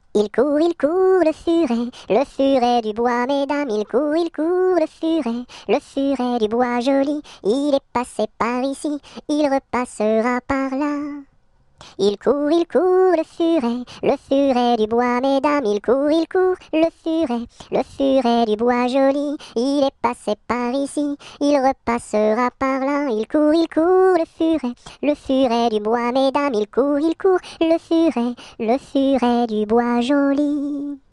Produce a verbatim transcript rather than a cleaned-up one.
Il court, il court, le furet, le furet du bois, mesdames, il court, il court, le furet, le furet du bois joli, il est passé par ici, il repassera par là. Il court, il court, le furet, le furet du bois, mesdames, il court, il court, le furet, le furet du bois joli, il est passé par ici, il repassera par là. Il court, il court, le furet, le furet du bois, mesdames, il court, il court, le furet, le furet du bois joli.